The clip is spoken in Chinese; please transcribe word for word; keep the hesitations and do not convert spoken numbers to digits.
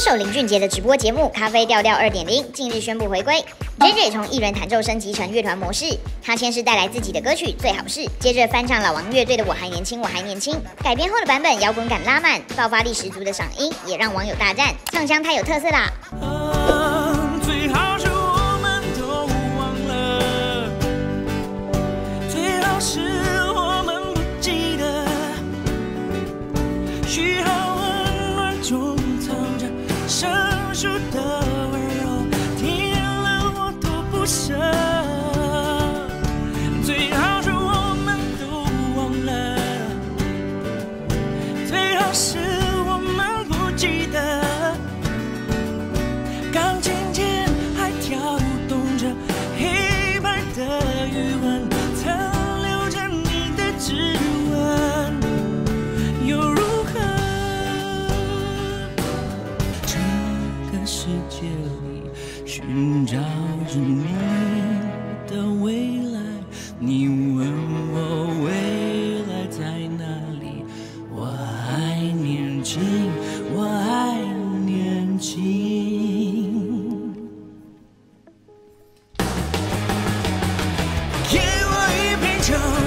手林俊杰的直播节目《咖啡调调二点零》近日宣布回归。J J 从艺人弹奏升级成乐团模式，他先是带来自己的歌曲《最好是》，接着翻唱老王乐队的《我还年轻，我还年轻》，改编后的版本摇滚感拉满，爆发力十足的嗓音也让网友大赞，唱腔太有特色啦！ 啊，最好是我们都忘了，最好是我们不记得，嘘寒问暖中藏着生疏的温柔，听了我都不舍。最好是我们都忘了，最好是我们不记得。钢琴键还跳动着黑白的余温，残留着你的指纹，又如何？这个世界里寻找着你的未来，你问我未来在哪里？我还年轻，我还年轻。给我一瓶酒。